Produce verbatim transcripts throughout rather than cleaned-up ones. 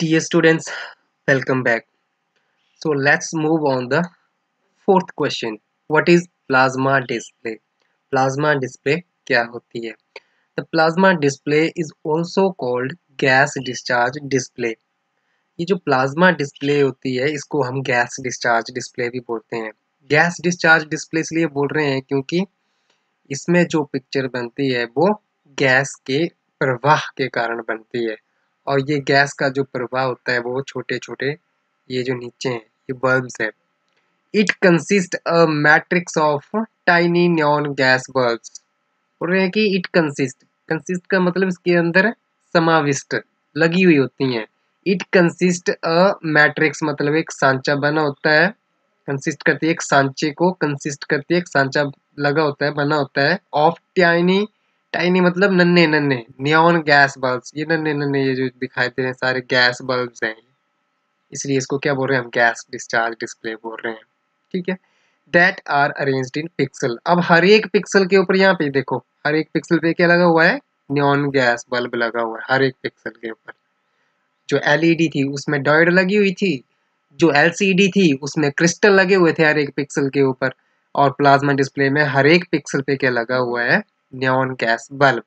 Dear students, welcome back. So let's move on the fourth question. What is plasma display? Plasma display क्या होती है? The plasma display is also called gas discharge display. ये जो plasma display होती है इसको हम gas discharge display भी बोलते हैं. गैस डिस्चार्ज डिस्प्ले इसलिए बोल रहे हैं क्योंकि इसमें जो पिक्चर बनती है वो गैस के प्रवाह के कारण बनती है और ये गैस का जो प्रवाह होता है वो छोटे छोटे ये जो नीचे हैं ये बल्ब्स है. It consist a matrix of tiny neon gas bulbs. बोल रहे हैं कि इट कंसिस्ट कंसिस्ट का मतलब इसके अंदर समाविष्ट लगी हुई होती हैं. इट कंसिस्ट अ मैट्रिक्स मतलब एक सांचा बना होता है. कंसिस्ट करती है एक सांचे को कंसिस्ट करती है एक सांचा लगा होता है बना होता है ऑफ टाइनी टाइनी मतलब नन्हे नन्हे नियॉन गैस बल्ब्स. ये नन्हे नन्हे ये जो दिखाई दे रहे हैं सारे गैस बल्ब्स हैं इसलिए इसको क्या बोल रहे हैं हम गैस डिस्चार्ज डिस्प्ले बोल रहे हैं. ठीक है. That are arranged in pixel. अब हर एक पिक्सल के ऊपर यहाँ पे देखो हर एक पिक्सल पे क्या लगा हुआ है नियॉन गैस बल्ब लगा हुआ है हर एक पिक्सल के ऊपर. जो एलईडी थी उसमें डायोड लगी हुई थी. जो एलसीडी थी उसमें क्रिस्टल लगे हुए थे हर एक पिक्सल के ऊपर. और प्लाज्मा डिस्प्ले में हर एक पिक्सल पे क्या लगा हुआ है neon gas bulb.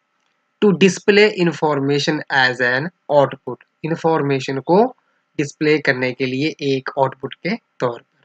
To display information as an output. Information को डिस्प्ले करने के लिए एक आउटपुट के तौर पर.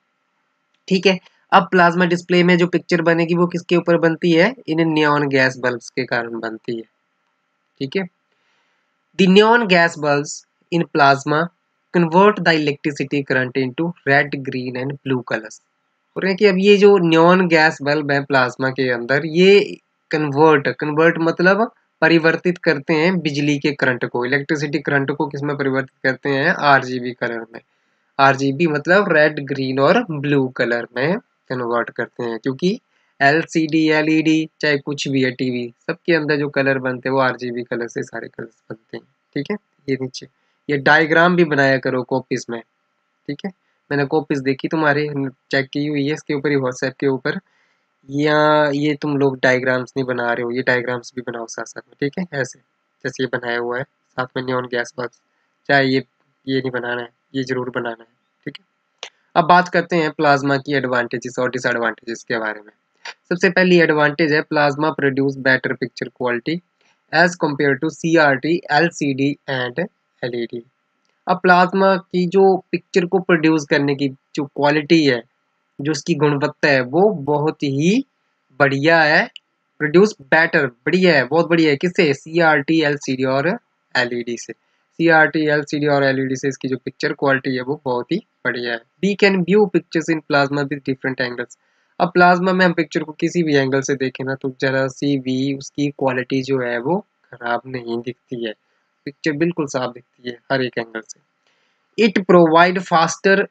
ठीक है. अब प्लाज्मा डिस्प्ले में जो पिक्चर बनेगी वो किसके ऊपर बनती है इन नियॉन गैस बल्ब्स के कारण बनती है. ठीक है. The neon gas bulbs in plasma convert the electricity current into red, green and blue colors. बोल रहे हैं कि अब ये जो नियॉन गैस बल्ब है प्लाज्मा के अंदर ये कन्वर्ट कन्वर्ट मतलब परिवर्तित करते हैं बिजली के करंट को इलेक्ट्रिसिटी करंट को किसमें परिवर्तित करते हैं आरजीबी कलर में. आरजीबी मतलब रेड ग्रीन और ब्लू कलर में कन्वर्ट करते हैं क्योंकि एलसीडी एलईडी चाहे कुछ भी है टीवी सबके अंदर जो कलर बनते हैं वो आरजीबी कलर से सारे कलर्स बनते हैं. ठीक है. ये नीचे ये डायग्राम भी बनाया करो कॉपीज में. ठीक है. मैंने कॉपीज देखी तुम्हारे चेक की हुई है इसके ऊपर ही व्हाट्सएप के ऊपर. या ये तुम लोग डायग्राम्स नहीं बना रहे हो ये डायग्राम्स भी बनाओ साथ साथ में. ठीक है. ऐसे जैसे ये बनाया हुआ है साथ में नियॉन गैस बल्ब. चाहे ये ये नहीं बनाना है ये जरूर बनाना है. ठीक है. अब बात करते हैं प्लाज्मा की एडवांटेजेस और डिसएडवांटेजेस के बारे में. सबसे पहली एडवांटेज है plasma produce better picture quality as compare to CRT LCD and LED. अब प्लाज्मा की जो पिक्चर को प्रोड्यूस करने की जो क्वालिटी है जो उसकी गुणवत्ता है वो बहुत ही बढ़िया है. प्रोड्यूस बेटर बढ़िया है बहुत बढ़िया है किससे सीआरटी एलसीडी और एलईडी से. सीआरटी एलसीडी और एलईडी से इसकी जो पिक्चर क्वालिटी है वो बहुत ही बढ़िया है. We can view pictures in plasma with different angles. अब प्लाज्मा में हम पिक्चर को किसी भी एंगल से देखें ना तो जरा सी भी उसकी क्वालिटी जो है वो खराब नहीं दिखती है. पिक्चर बिल्कुल साफ दिखती है हर एक एंगल से. It provide faster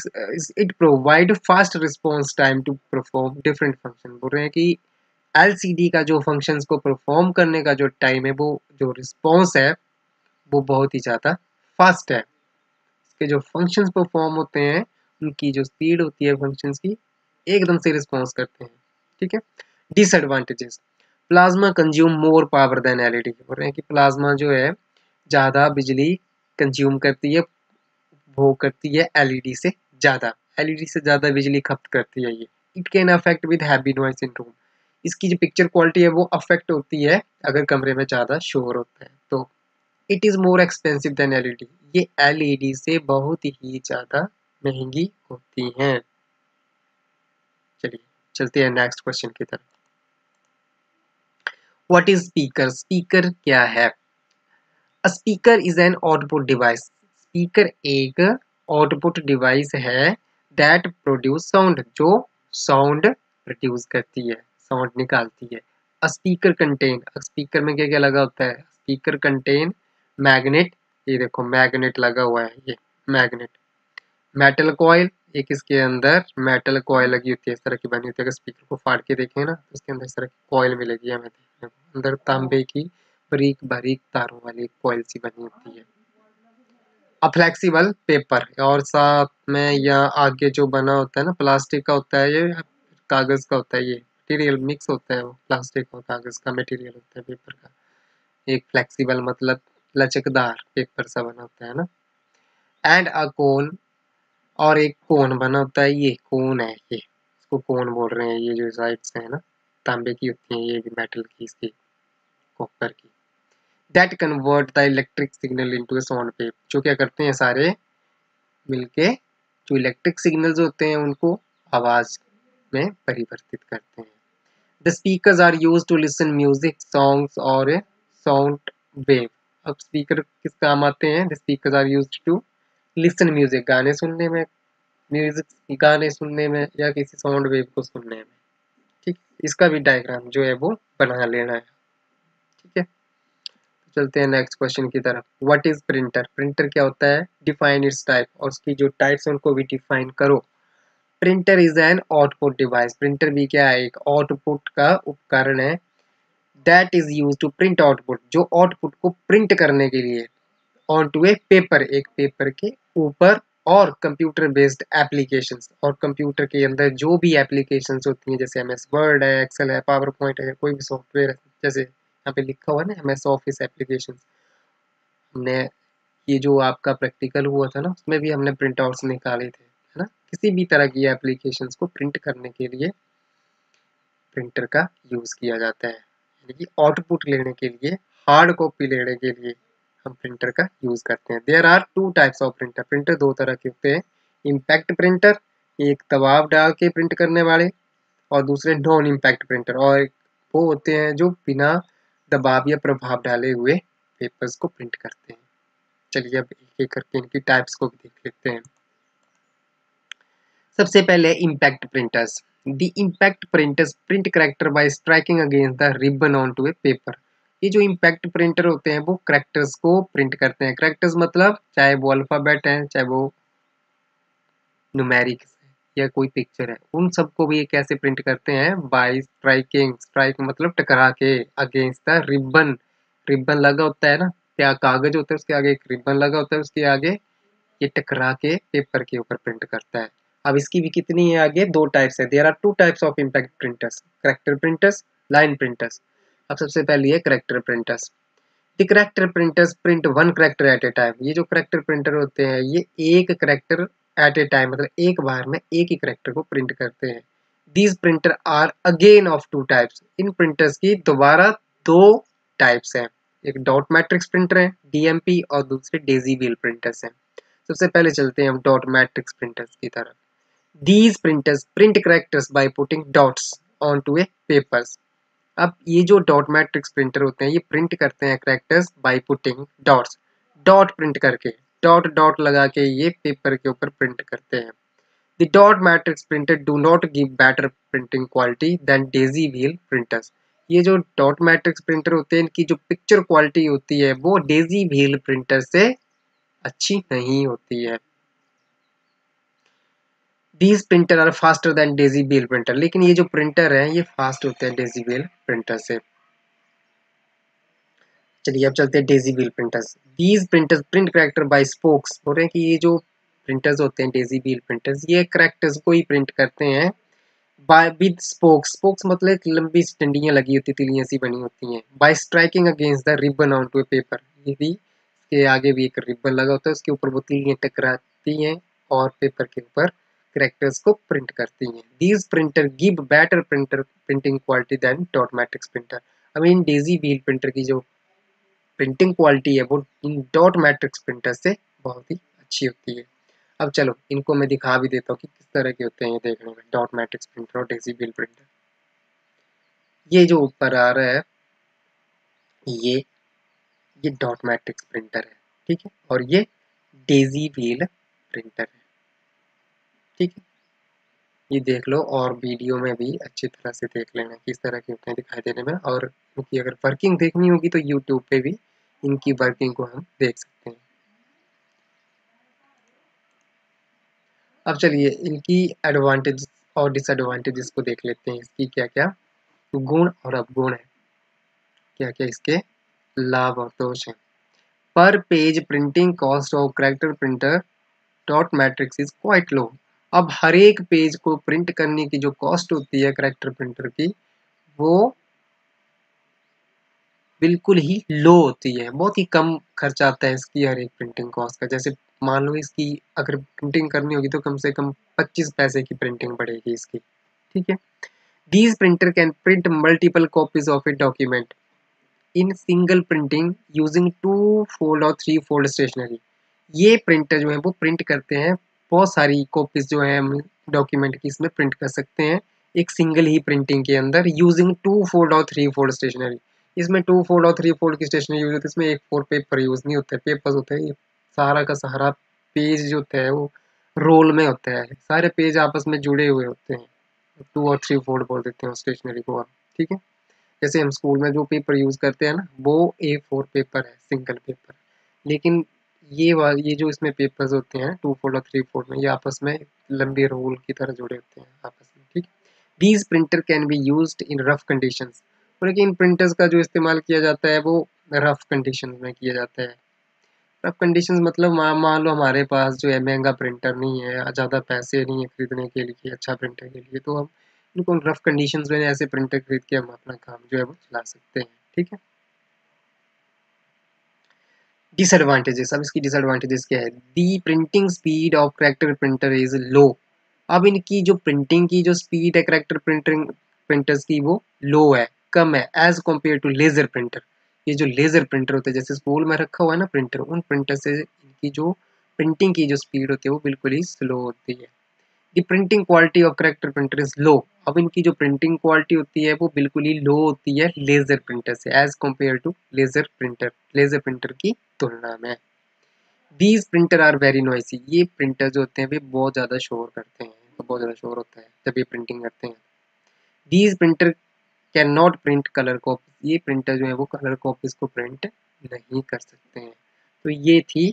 it provide fast response time to perform different function. बोल रहे हैं कि एलसीडी का जो फंक्शंस को परफॉर्म करने का जो टाइम है वो जो रिस्पॉन्स है वो बहुत ही ज़्यादा फास्ट है. इसके जो फंक्शंस परफॉर्म होते हैं उनकी जो स्पीड होती है फंक्शंस की एकदम से रिस्पॉन्स करते हैं. ठीक है. Disadvantages. Plasma consume more power than LED. बोल रहे हैं कि प्लाज्मा जो है ज़्यादा बिजली कंज्यूम करती है वो करती है एलईडी से ज़्यादा. एलईडी से ज़्यादा बिजली खपत करती है ये. It can affect with heavy noise in room. इसकी जो पिक्चर क्वालिटी है वो अफेक्ट होती है अगर कमरे में ज़्यादा शोर होता है तो. It is more expensive than LED. ये एलईडी से बहुत ही ज़्यादा महंगी होती हैं. चलिए चलते हैं नेक्स्ट क्वेश्चन की तरफ. What is speaker. स्पीकर क्या है. A speaker is an output device. Speaker एक आउटपुट डिवाइस है दैट प्रोड्यूस साउंड जो साउंड प्रोड्यूस करती है साउंड निकालती है. A speaker contain. स्पीकर में क्या क्या लगा होता है स्पीकर कंटेन मैग्नेट. ये देखो मैग्नेट लगा हुआ है ये मैग्नेट. मेटल कॉइल एक इसके अंदर मेटल कॉइल लगी होती है इस तरह की बनी होती है. अगर स्पीकर को फाड़ के देखें ना तो इसके अंदर इस तरह की कॉइल मिलेगी हमें देखने को. अंदर तांबे की बारीक बारीक तारों वाली कॉइल सी बनी होती है. अब फ्लेक्सिबल पेपर और साथ में या आगे जो बना होता है ना प्लास्टिक का होता है ये कागज का होता है. ये मटेरियल मिक्स होता है वो प्लास्टिक और कागज का मटेरियल होता है पेपर का. एक फ्लेक्सिबल मतलब लचकदार पेपर सा बना होता है ना। एंड अ कोन, और एक कोन बना होता है, ये कोन है, ये इसको कोन बोल रहे हैं। ये जो साइड्स है ना तांबे की होती हैं, ये भी मेटल की, इसकी कॉपर की। That convert the electric signal into a sound wave, जो क्या करते हैं सारे मिलके जो इलेक्ट्रिक सिग्नल्स होते हैं उनको आवाज में परिवर्तित करते हैं। The speakers are used to listen music, songs और साउंड वेव। अब स्पीकर किस काम आते हैं? The speakers are used to listen music, गाने सुनने में, म्यूजिक गाने सुनने में, या किसी साउंड वेव को सुनने में। ठीक, इसका भी डायग्राम जो है वो बना लेना है। ठीक है, चलते हैं नेक्स्ट क्वेश्चन की तरफ। What is printer? प्रिंटर क्या होता है? डिफाइन इट्स टाइप, और उसकी जो टाइप्स है उनको भी डिफाइन करो। Printer is an output device, printer भी क्या है? एक आउटपुट का उपकरण है। That is use to print output, जो आउटपुट को प्रिंट करने के लिए, ऑन टू ए पेपर, एक पेपर के ऊपर, और कंप्यूटर बेस्ड एप्लीकेशंस, और कंप्यूटर के अंदर जो भी एप्लीकेशंस होती हैं, जैसे एम एस वर्ड है, एक्सेल है, पावर पॉइंट है, कोई भी सॉफ्टवेयर है, जैसे यहाँ पे लिखा हुआ है ना एम एस ऑफिस एप्लीकेशन। हमने ये जो आपका प्रैक्टिकल हुआ था ना उसमें भी हमने प्रिंट आउट्स निकाले थे, है ना। किसी भी तरह की एप्लीकेशंस को प्रिंट करने के लिए प्रिंटर का यूज किया जाता है, यानी कि आउटपुट लेने के लिए, हार्ड कॉपी लेने के लिए हम प्रिंटर का यूज करते हैं। There are two types of printer, printer दो तरह के होते हैं। इम्पैक्ट प्रिंटर, एक दबाव डाल के प्रिंट करने वाले, और दूसरे नॉन इम्पैक्ट प्रिंटर, और वो होते हैं जो बिना दबाव या प्रभाव डाले हुए पेपर्स को प्रिंट करते हैं। चलिए अब एक एक करके इनकी टाइप्स को भी देख लेते हैं। सबसे पहले impact printers. The impact printers print character by striking against the ribbon on to a paper. ये जो इम्पैक्ट प्रिंटर होते हैं वो कैरेक्टर्स को प्रिंट करते हैं। कैरेक्टर्स मतलब चाहे वो अल्फाबेट है, चाहे वो न्यूमेरिक या कोई पिक्चर है, उन सबको भी ये कैसे प्रिंट करते हैं? बाय स्ट्राइकिंग, स्ट्राइक मतलब टकरा के, अगेंस्ट द रिबन, रिबन लगा होता है ना, क्या कागज होता है उसके आगे एक रिबन लगा होता है, उसके आगे ये टकरा के पेपर के ऊपर प्रिंट करता है। अब इसकी भी कितनी है आगे? दो टाइप्स है। There are two types of impact printers, character printers, line printers. अब सबसे पहले है character printers. The character printers print one character at a time. ये जो कैरेक्टर प्रिंटर होते हैं ये एक कैरेक्टर एट ए टाइम मतलब एक बार में एक ही कैरेक्टर को प्रिंट करते हैं। These printer are again of two types. इन प्रिंटर्स की दोबारा दो टाइप्स हैं, एक डॉट मैट्रिक्स प्रिंटर है डीएमपी, और दूसरे डेजी व्हील प्रिंटर्स हैं। सबसे पहले चलते हैं हम डॉट मैट्रिक्स प्रिंटर्स की तरफ। These printers print characters by putting dots onto a papers. अब ये जो डॉट मैट्रिक्स प्रिंटर होते हैं ये प्रिंट करते हैं characters by putting dots, dot print करके, डॉट डॉट लगा के ये पेपर के ऊपर प्रिंट करते हैं। The dot matrix printer do not give better printing quality than daisy wheel printers. ये जो डॉट मैट्रिक्स प्रिंटर होते हैं इनकी जो पिक्चर क्वालिटी होती है वो डेजी व्हील प्रिंटर से अच्छी नहीं होती है। These printer are faster than daisy wheel printer, लेकिन ये जो प्रिंटर है ये फास्ट होते हैं डेजी व्हील प्रिंटर से। चलिए अब चलते हैं daisy wheel printers. These printers print character by spokes। बोल रहे हैं कि ये जो प्रिंटर्स होते हैं डेजी व्हील प्रिंटर्स ये कैरेक्टर्स को ही प्रिंट करते हैं बाय विद स्पोक्स। स्पोक्स मतलब एक लंबी डंडियां लगी होती तिलियां सी बनी होती हैं। By striking against the ribbon on to a paper, ये भी इसके आगे भी एक रिबन लगा होता है उसके ऊपर वो तिलियां टकराती हैं और पेपर के ऊपर कैरेक्टर्स को प्रिंट करती हैं। These printer give better printer printing quality than dot matrix printer. अब इन डेजी व्हील प्रिंटर की जो प्रिंटिंग क्वालिटी है वो इन डॉट मैट्रिक्स प्रिंटर से बहुत ही अच्छी होती है। अब चलो इनको मैं दिखा भी देता हूँ कि किस तरह के होते हैं ये देखने में, डॉट मैट्रिक्स प्रिंटर और डेजी व्हील प्रिंटर। ये जो ऊपर आ रहा है ये ये डॉट मैट्रिक्स प्रिंटर है, ठीक है, और ये डेजी व्हील प्रिंटर है, ठीक है। ये देख लो और वीडियो में भी अच्छी तरह से देख लेना किस तरह के होते हैं दिखाई देने में, और इनकी अगर वर्किंग देखनी होगी तो यूट्यूब पे भी इनकी वर्किंग को हम देख सकते हैं। अब चलिए इनकी एडवांटेज और डिसएडवांटेजेस को देख लेते हैं, इसकी क्या क्या गुण और अवगुण है, क्या क्या इसके लाभ और दोष हैं। Per page printing cost of character printer dot matrix is quite low. अब हर एक पेज को प्रिंट करने की जो कॉस्ट होती है कैरेक्टर प्रिंटर की वो बिल्कुल ही लो होती है, बहुत ही कम खर्च आता है इसकी हर एक प्रिंटिंग कॉस्ट का। जैसे मान लो इसकी अगर प्रिंटिंग करनी होगी तो कम से कम पच्चीस पैसे की प्रिंटिंग पड़ेगी इसकी, ठीक है। These printer can print multiple copies of a document in single printing using two fold और थ्री फोल्ड स्टेशनरी। ये प्रिंटर जो है वो प्रिंट करते हैं बहुत सारी कॉपीज जो है हम डॉक्यूमेंट की इसमें प्रिंट कर सकते हैं एक सिंगल ही प्रिंटिंग के अंदर यूजिंग टू फोल्ड और थ्री फोल्ड स्टेशनरी। इसमें टू फोल्ड और थ्री फोल्ड की स्टेशनरी यूज होती है, इसमें एक फोर पेपर यूज नहीं होता है, पेपर्स होते हैं। ये सारा का सारा पेज जो होता है वो रोल में होता है, सारे पेज आपस में जुड़े हुए होते हैं। टू और थ्री फोल्ड बोल देते हैं स्टेशनरी को आप, ठीक है। जैसे हम स्कूल में जो पेपर यूज़ करते हैं ना वो ए फोर पेपर है, सिंगल पेपर। लेकिन ये वाल ये जो इसमें पेपर्स होते हैं टू फोल्ड और थ्री फोल्ड में, ये आपस में लंबे रोल की तरह जुड़े होते हैं आपस में, ठीक। These printer can be used in rough conditions. लेकिन प्रिंटर्स का जो इस्तेमाल किया जाता है वो रफ कंडीशन में किया जाता है। रफ कंडीशंस मतलब मा, मान लो हमारे पास जो है महंगा प्रिंटर नहीं है, ज़्यादा पैसे नहीं है खरीदने के लिए अच्छा प्रिंटर के लिए, तो हम इनको रफ कंडीशंस में ऐसे प्रिंटर खरीद के हम अपना काम जो है वो चला सकते हैं, ठीक है। डिसएडवांटेजेस, अब इसकी डिसएडवांटेजेस क्या है। The printing speed of character printer is low. अब इनकी जो प्रिंटिंग की जो स्पीड है करेक्टर प्रिंटिंग प्रिंटर्स की वो लो है, कम है as compare to laser printer. ये जो लेजर प्रिंटर होते हैं जैसे स्कूल में रखा हुआ है ना प्रिंटर, उन प्रिंटर से इनकी जो प्रिंटिंग की जो स्पीड होती है वो बिल्कुल ही स्लो होती है। The printing quality of character printer is low. अब इनकी जो प्रिंटिंग क्वालिटी होती है वो बिल्कुल ही लो होती है लेजर प्रिंटर से as compare to laser printer, laser printer की तुलना में। These printer are very noisy. ये प्रिंटर जो होते हैं वे बहुत ज़्यादा शोर करते हैं, तो बहुत ज़्यादा शोर होता है जब ये प्रिंटिंग करते हैं। These printer can not print colour copy. ये प्रिंटर जो है वो कलर कॉपीज को प्रिंट नहीं कर सकते हैं। तो ये थी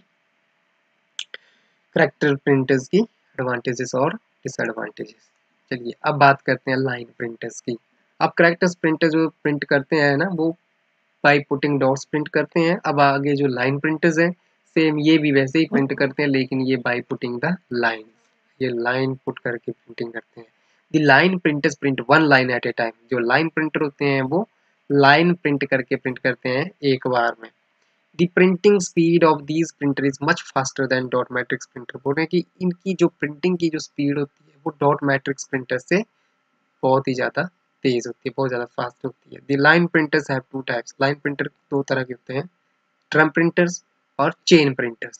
करेक्टर प्रिंटर्स की एडवांटेजेस और डिसएडवांटेजेस। चलिए अब बात करते हैं लाइन प्रिंटर्स की। अब करेक्टर्स प्रिंटर जो प्रिंट करते हैं ना वो बाई पुटिंग डॉट्स प्रिंट करते हैं। अब आगे जो लाइन प्रिंटर्स हैं सेम ये भी वैसे ही प्रिंट करते हैं लेकिन ये बाई पुटिंग द लाइन, ये लाइन पुट करके प्रिंटिंग करते हैं। The line printers print one line at a time. जो लाइन प्रिंटर होते हैं वो लाइन प्रिंट करके प्रिंट करते हैं एक बार में। The printing speed of these printer is much faster than dot matrix printer. बोल रहे हैं कि इनकी जो प्रिंटिंग की जो स्पीड होती है वो डॉट मैट्रिक्स प्रिंटर से बहुत ही ज़्यादा तेज होती है, बहुत ज़्यादा फास्ट होती है। The line printers have two types. Line printer दो तरह के होते हैं, ड्रम प्रिंटर्स और चेन प्रिंटर्स।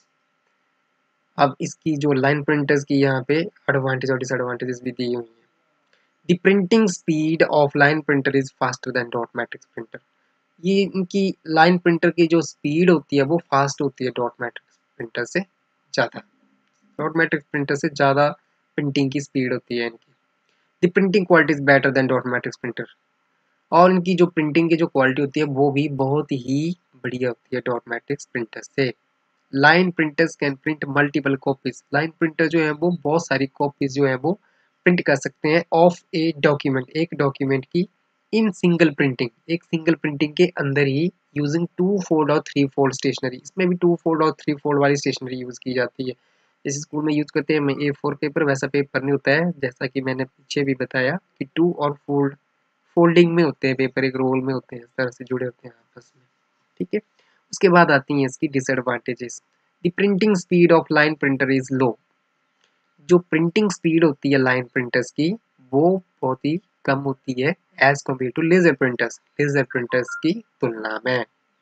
अब इसकी जो लाइन प्रिंटर्स की यहाँ पे एडवांटेज और डिसएडवांटेजेस भी दी हुई हैं। The printing speed of line printer is faster than dot matrix printer. ये इनकी लाइन प्रिंटर की जो स्पीड होती है वो फास्ट होती है डॉट मैट्रिक्स प्रिंटर से ज़्यादा। डॉट मैट्रिक्स प्रिंटर से ज़्यादा प्रिंटिंग की स्पीड होती है इनकी। The printing quality is better than dot matrix printer. और इनकी जो प्रिंटिंग की जो क्वालिटी होती है वो भी बहुत ही बढ़िया होती है डॉट मैट्रिक्स प्रिंटर से। Line printers can print multiple copies. Line printer जो है वो बहुत सारी कॉपीज जो है वो प्रिंट कर सकते हैं ऑफ ए डॉक्यूमेंट, एक डॉक्यूमेंट की इन सिंगल प्रिंटिंग, एक सिंगल प्रिंटिंग के अंदर ही यूजिंग टू फोल्ड और थ्री फोल्ड स्टेशनरी। इसमें भी टू फोल्ड और थ्री फोल्ड वाली स्टेशनरी यूज की जाती है। जैसे स्कूल में यूज करते हैं ए फोर पेपर, वैसा पेपर नहीं होता है, जैसा कि मैंने पीछे भी बताया कि टू और फोल्ड फोल्डिंग में होते हैं पेपर, एक रोल में होते हैं, इस तरह से जुड़े होते हैं आपस में, ठीक है। उसके बाद आती हैं इसकी disadvantages. The printing speed of line printer is low. जो प्रिंटिंग स्पीड होती है लाइन प्रिंटर्स की वो बहुत ही कम होती है as compare to laser printers, laser printers की तुलना में।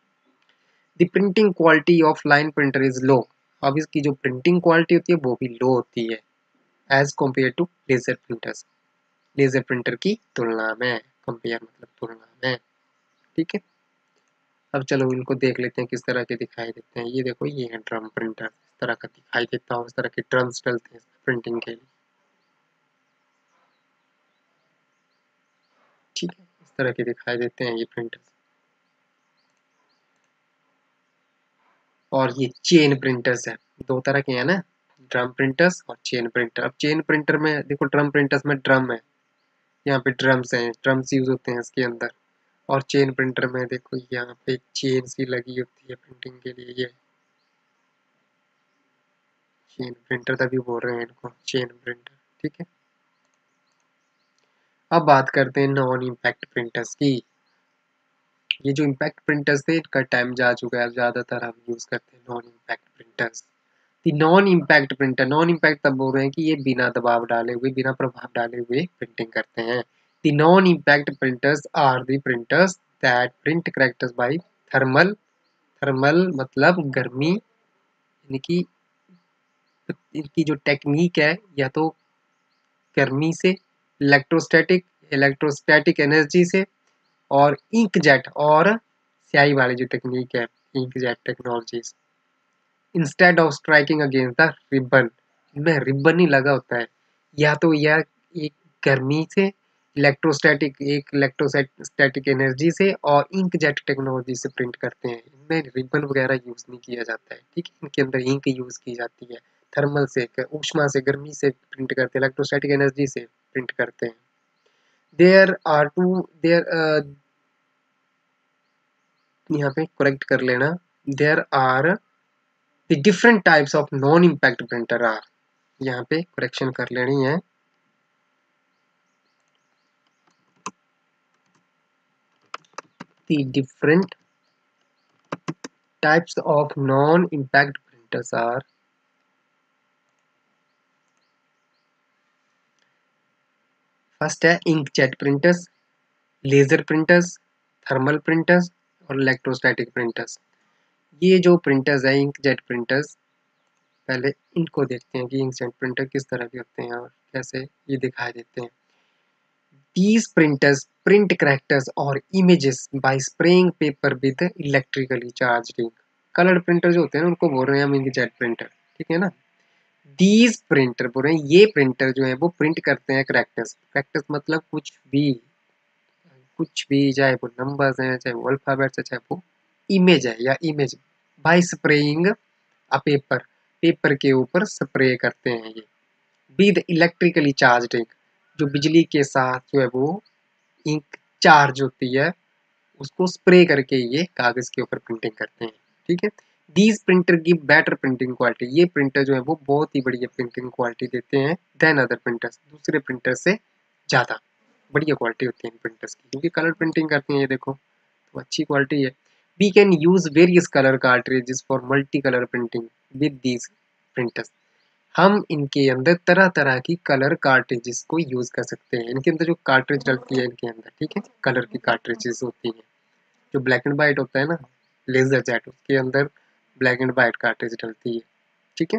The printing quality of line printer is low. अब इसकी जो प्रिंटिंग क्वालिटी होती है वो भी लो होती है as compare to laser printers, laser printer की तुलना में, कंपेयर मतलब तुलना में, ठीक है। अब चलो इनको देख लेते हैं किस तरह के दिखाई देते हैं। ये देखो ये है ड्रम प्रिंटर, इस तरह का दिखाई देता है, इस तरह के ड्रम्स डलते हैं प्रिंटिंग के लिए, ठीक है। इस तरह के दिखाई देते हैं ये प्रिंटर्स। और ये चेन प्रिंटर्स है, दो तरह के हैं ना, ड्रम प्रिंटर्स और चेन प्रिंटर। अब चेन प्रिंटर में देखो ड्रम प्रिंटर्स में ड्रम है, यहाँ पे ड्रम्स हैं, ड्रम्स यूज होते हैं इसके अंदर। और चेन प्रिंटर में देखो यहाँ पे चेन सी लगी होती है प्रिंटिंग के लिए, ये चेन प्रिंटर तभी बोल रहे हैं इनको चेन प्रिंटर, ठीक है। अब बात करते हैं नॉन इम्पैक्ट प्रिंटर्स की। ये जो इम्पैक्ट प्रिंटर्स थे इनका टाइम जा चुका है, ज़्यादातर हम यूज़ करते हैं non impact printers. Non impact printer, non impact तब बोल रहे हैं कि ये बिना दबाव डाले हुए, बिना प्रभाव डाले हुए प्रिंटिंग करते हैं। The non impact printers are the printers that print characters by thermal, thermal मतलब गर्मी, यानी कि इनकी जो टेक्निक है या तो गर्मी से, इलेक्ट्रोस्टैटिक, इलेक्ट्रोस्टैटिक एनर्जी से, और इंकजेट और स्याही वाली जो टेक्निक है, inkjet technologies, instead of striking against the ribbon, इनमें रिबन ही लगा होता है, या तो यह एक गर्मी से, इलेक्ट्रोस्टैटिक, एक इलेक्ट्रोस्टैटिक एनर्जी से और इंकजेट टेक्नोलॉजी से प्रिंट करते हैं। इनमें रिबन वगैरह यूज नहीं किया जाता है, ठीक है, इनके अंदर इंक यूज की जाती है। थर्मल से, ऊष्मा से, गर्मी से प्रिंट करते हैं, इलेक्ट्रोस्टैटिक एनर्जी से प्रिंट करते हैं। देयर आर टू देयर, यहाँ पे करेक्ट कर लेना, there are the different types of non impact printer are, यहाँ पे करेक्शन कर लेनी है। The different types of non-impact printers are first है inkjet printers, laser printers, thermal printers और इलेक्ट्रोस्टैटिक प्रिंटर्स। ये जो प्रिंटर्स है इंकजेट प्रिंटर्स, पहले इनको देखते हैं कि इंकजेट प्रिंटर किस तरह के होते हैं और कैसे ये दिखाई देते हैं। These printers print characters or images by spraying paper with electrically charged ink. Coloured printer जो होते हैं ना उनको बोल रहे हैं हम इंकजेट प्रिंटर, ठीक है ना। These प्रिंटर बोल रहे हैं ये प्रिंटर जो है वो प्रिंट करते हैं करेक्टर्स, करेक्टर्स मतलब कुछ भी, कुछ भी, चाहे वो नंबर्स हैं, चाहे वो अल्फाबेट्स है, चाहे वो इमेज है या image, by spraying a paper, paper के ऊपर स्प्रे करते हैं ये, विद इलेक्ट्रिकली चार्ज्ड इंक, जो बिजली के साथ जो है वो इंक चार्ज होती है, उसको स्प्रे करके ये कागज के ऊपर प्रिंटिंग करते हैं, ठीक है। दीज प्रिंटर की बेटर प्रिंटिंग क्वालिटी, ये प्रिंटर जो है वो बहुत ही बढ़िया प्रिंटिंग क्वालिटी देते हैं देन अदर प्रिंटर्स, दूसरे प्रिंटर से ज़्यादा बढ़िया क्वालिटी होती है इन प्रिंटर्स की, क्योंकि कलर प्रिंटिंग करती हैं ये देखो, तो अच्छी क्वालिटी है। We can use various colour cartridges for multi colour printing with these printers, हम इनके अंदर तरह तरह की कलर कार्ट्रिजेस को यूज कर सकते हैं। इनके अंदर जो कार्ट्रिज डलती है इनके अंदर, ठीक है, कलर की कार्ट्रिजेस होती हैं, जो ब्लैक एंड वाइट होता है ना, लेजर जेट, उसके अंदर ब्लैक एंड वाइट कार्ट्रिज डलती है, ठीक है।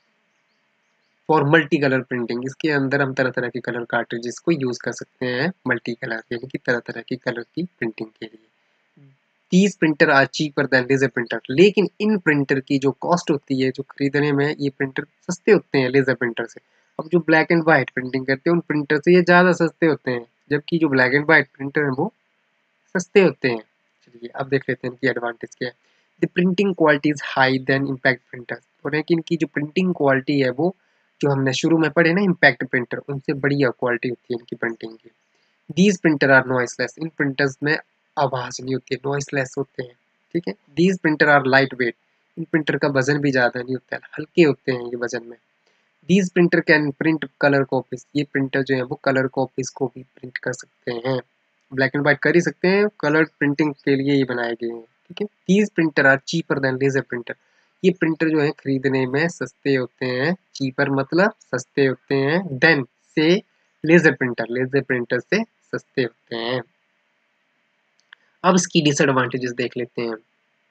फॉर मल्टी कलर प्रिंटिंग, इसके अंदर हम तरह तरह के कलर कार्ट्रिजेस को यूज कर सकते हैं मल्टी कलर, यानी कि तरह तरह की कलर की प्रिंटिंग के लिए। These printer are cheaper than laser printer, लेकिन इन प्रिंटर की जो कॉस्ट होती है, जो खरीदने में ये प्रिंटर सस्ते होते हैं लेजर प्रिंटर से। अब जो ब्लैक एंड व्हाइट प्रिंटिंग करते हैं उन प्रिंटर से ये ज़्यादा सस्ते होते हैं, जबकि जो ब्लैक एंड व्हाइट प्रिंटर है वो सस्ते होते हैं। चलिए अब देख लेते हैं इनकी एडवांटेज क्या है। The printing quality is high than impact printer, और है कि इनकी जो प्रिंटिंग क्वालिटी है वो, जो हमने शुरू में पढ़े ना इम्पैक्ट प्रिंटर, उनसे बढ़िया क्वालिटी होती है इनकी प्रिंटिंग की। दीज प्रिंटर आर नॉइसलेस, इन प्रिंटर्स में आवाज़ नहीं होती है, नॉइसलेस होते हैं, ठीक है। These printer are light weight, इन प्रिंटर का वजन भी ज़्यादा नहीं होता है, हल्के होते हैं ये वजन में। These printer can print colour copies, ये प्रिंटर जो है वो कलर कॉपीज को भी प्रिंट कर सकते हैं, ब्लैक एंड व्हाइट कर ही सकते हैं, कलर प्रिंटिंग के लिए ये बनाए गए हैं, ठीक है। These printer are cheaper than laser printer, ये प्रिंटर जो है खरीदने में सस्ते होते हैं, चीपर मतलब सस्ते होते हैं, देन से लेजर प्रिंटर, लेजर प्रिंटर से सस्ते होते हैं। अब इसकी डिसएडवांटेजेस देख लेते हैं।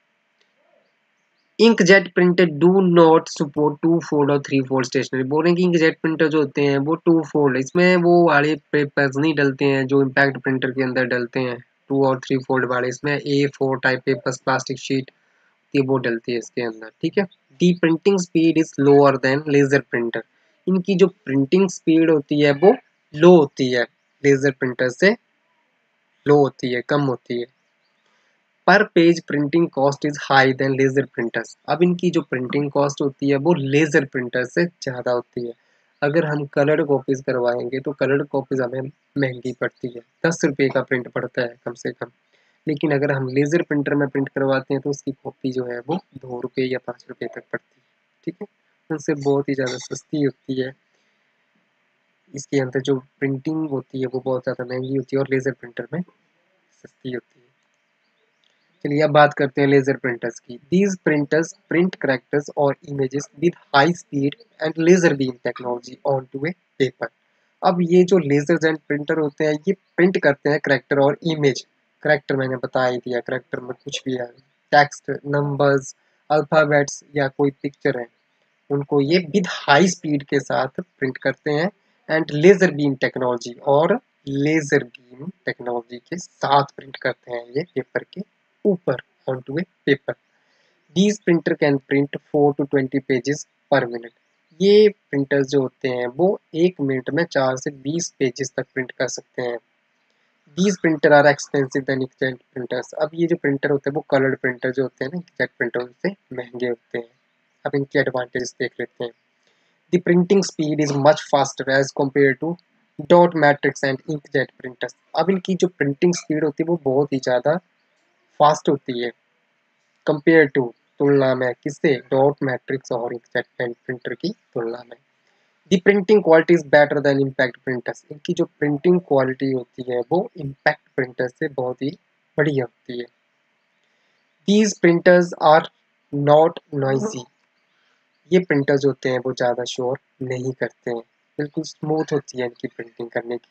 Inkjet printer do not support two fold और थ्री फोल्ड स्टेशनरी, बोल रहे हैं कि इंकजेट प्रिंटर जो होते हैं वो टू फोल्ड, इसमें वो वाले पेपर्स नहीं डलते हैं जो इम्पैक्ट प्रिंटर के अंदर डलते हैं, टू और थ्री फोल्ड वाले, इसमें A four type papers, plastic sheet, ये वो डलती है इसके अंदर, ठीक है। The printing speed is lower than laser printer, इनकी जो प्रिंटिंग स्पीड होती है वो लो होती है, लेजर प्रिंटर से लो होती है, कम होती है। Per page printing cost is high than laser printers, अब इनकी जो प्रिंटिंग कॉस्ट होती है वो लेजर प्रिंटर से ज़्यादा होती है। अगर हम कलर कॉपीज करवाएंगे तो कलर कॉपीज हमें महंगी पड़ती है, दस रुपये का प्रिंट पड़ता है कम से कम, लेकिन अगर हम लेजर प्रिंटर में प्रिंट करवाते हैं तो उसकी कॉपी जो है वो दो रुपये या पाँच रुपये तक पड़ती है, ठीक है, उनसे बहुत ही ज़्यादा सस्ती होती है। इसके अंदर जो प्रिंटिंग होती है वो बहुत ज़्यादा महंगी होती है और लेजर प्रिंटर में सस्ती होती है। चलिए अब बात करते हैं लेजर प्रिंटर्स की। दीज प्रिंटर्स प्रिंट कैरेक्टर्स और images with high speed and laser beam technology on to a paper. अब ये जो लेजर जेंट प्रिंटर होते हैं ये प्रिंट करते हैं कैरेक्टर और इमेज। कैरेक्टर मैंने बता ही दिया, कैरेक्टर में कुछ भी है, टेक्स्ट, नंबर्स, अल्फाबेट्स या कोई पिक्चर है, उनको ये विद हाई स्पीड के साथ प्रिंट करते हैं एंड लेजर बीम टेक्नोलॉजी और लेजर बीम टेक्नोलॉजी के साथ प्रिंट करते हैं ये पेपर के ऊपर onto a paper. These printer can print four to twenty pages per minute. ये प्रिंटर्स जो होते हैं वो एक मिनट में चार से बीस पेजेस तक प्रिंट कर सकते हैं। These printer are expensive than inkjet printers। अब ये जो प्रिंटर होते हैं वो कलर्ड प्रिंटर जो होते हैं ना inkjet प्रिंटर उनसे महंगे होते हैं। अब इनके एडवांटेजेस देख लेते हैं। The printing speed is much faster as compared to dot matrix and inkjet printers। अब इनकी जो प्रिंटिंग स्पीड होती है वो बहुत ही ज़्यादा फास्ट होती है कंपेयर टू, तुलना में किससे, डॉट मैट्रिक्स और इंकजेट पेन प्रिंटर की तुलना में। The printing quality is better than impact printers. इनकी जो प्रिंटिंग क्वालिटी होती है वो इम्पैक्ट प्रिंटर से बहुत ही बढ़िया होती है। These printers are not noisy. ये प्रिंटर्स होते हैं वो ज़्यादा शोर नहीं करते हैं, बिल्कुल स्मूथ होती है इनकी प्रिंटिंग करने की।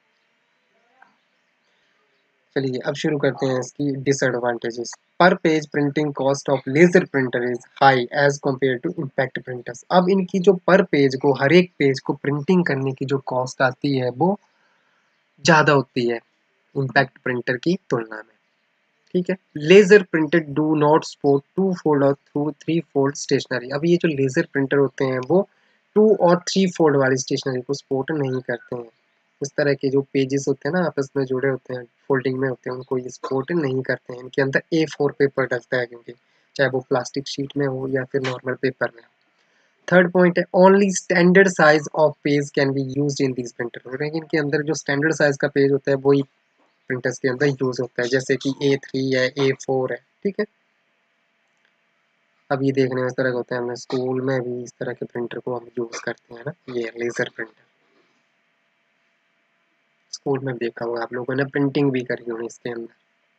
चलिए अब शुरू करते हैं इसकी disadvantages. Per page printing cost of laser printer is high as compare to impact printers. अब इनकी जो पर पेज को, हर एक पेज को प्रिंटिंग करने की जो कॉस्ट आती है वो ज़्यादा होती है इम्पैक्ट प्रिंटर की तुलना में। ठीक है। Laser printer do not support two fold और थ्रू थ्री फोल्ड स्टेशनरी। अब ये जो लेजर प्रिंटर होते हैं वो टू और थ्री फोल्ड वाली स्टेशनरी को सपोर्ट नहीं करते हैं। इस तरह के जो पेजेस होते हैं ना आपस में जुड़े होते हैं, फोल्डिंग में होते हैं, उनको ये सपोर्ट नहीं करते हैं। इनके अंदर ए फोर पेपर डलता है, क्योंकि चाहे वो प्लास्टिक शीट में हो या फिर नॉर्मल पेपर में। थर्ड पॉइंट है only standard size of page can be used in this printer. इनके अंदर जो स्टैंडर्ड साइज का पेज होता है वही प्रिंटर्स के अंदर यूज होता है, जैसे कि ए थ्री है, ए फोर है। ठीक है। अब ये देखने में इस तरह का होता है, हमने स्कूल में भी इस तरह के प्रिंटर को हम यूज करते हैं ना, ये लेजर प्रिंटर। स्कूल में देखा होगा आप लोगों ने, प्रिंटिंग भी करी होगी इसके अंदर।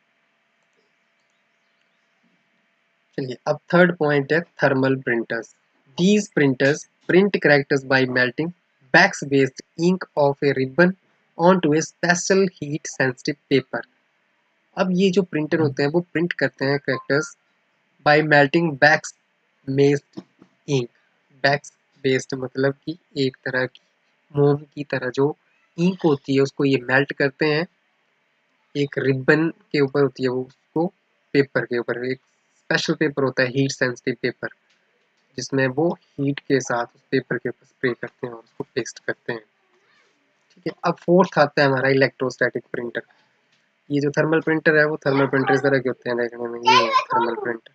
चलिए अब थर्ड पॉइंट है thermal printers. These printers print characters by melting wax based ink off a ribbon onto a special heat sensitive paper. अब ये जो प्रिंटर होते हैं वो प्रिंट करते हैं characters by melting wax based ink. Wax based मतलब कि एक तरह की मोम की तरह जो इंक होती है उसको ये मेल्ट करते हैं, एक रिबन के ऊपर होती है वो, उसको पेपर के ऊपर, एक स्पेशल पेपर होता है हीट सेंसिटिव पेपर, जिसमें वो हीट के साथ उस पेपर के ऊपर स्प्रे करते हैं और उसको पेस्ट करते हैं। ठीक है। अब फोर्थ आता है हमारा इलेक्ट्रोस्टैटिक प्रिंटर। ये जो थर्मल प्रिंटर है वो थर्मल प्रिंटर इस तरह के होते हैं देखने में, ये है थर्मल प्रिंटर।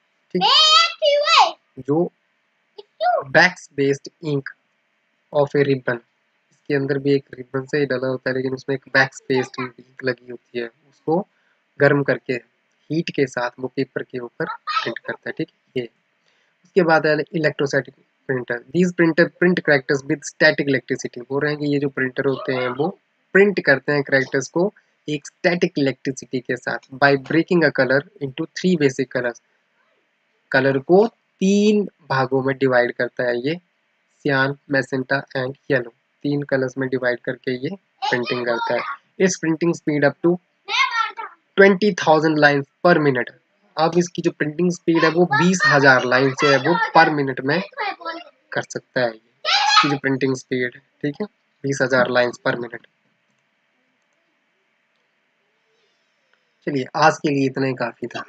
ठीक। जो wax based ink off a ribbon, इसके अंदर भी एक रिबन से ही डला होता है लेकिन उसमें एक वैक्स बेस्ड इंक लगी होती है, उसको गर्म करके हीट के साथ वो पेपर के ऊपर प्रिंट करता है। ठीक है। ये उसके बाद है electrostatic printer. These printer print characters with static electricity. बोल रहे हैं कि ये जो प्रिंटर होते हैं वो प्रिंट करते हैं कैरेक्टर्स को एक स्टैटिक इलेक्ट्रिसिटी के साथ by breaking a colour into three basic colours. Colour को तीन भागों में डिवाइड करता है ये, सियान, मैजेंटा एंड येलो। तीन कलर्स में डिवाइड करके ये प्रिंटिंग करता है। Its printing speed up to twenty thousand lines per minute. अब इसकी जो प्रिंटिंग स्पीड है वो बीस हजार लाइन से है वो पर मिनट में कर सकता है ये, इसकी जो प्रिंटिंग स्पीड है। ठीक है। बीस हजार लाइन्स पर मिनट। चलिए आज के लिए इतना ही काफी था।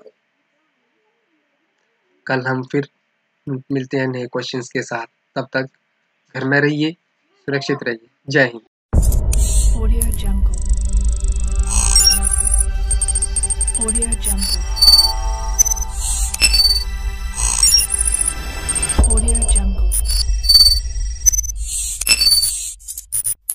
कल हम फिर मिलते हैं नए क्वेश्चंस के साथ। तब तक घर में रहिए, सुरक्षित रहिए। जय हिंद।